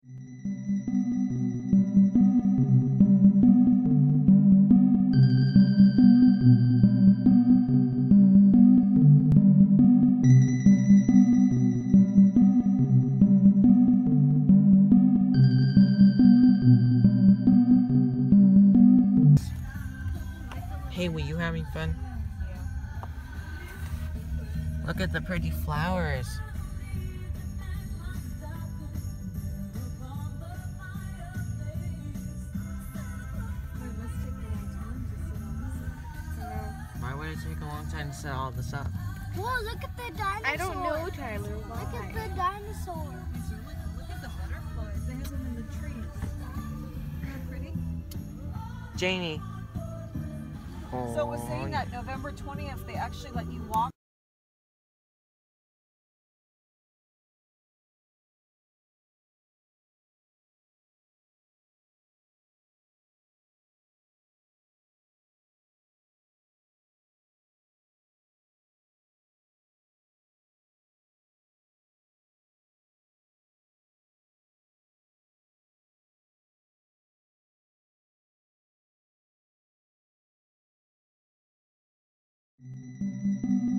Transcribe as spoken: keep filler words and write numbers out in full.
Hey, were you having fun? Yeah. Look at the pretty flowers. Why would it take a long time to set all this up? Whoa, look at the dinosaur. I don't know, Tyler. Why? Look at the dinosaur. Look at the butterflies. They have them in the trees. Isn't that pretty? Janie. So it was saying that November twentieth, they actually let you walk. Oh.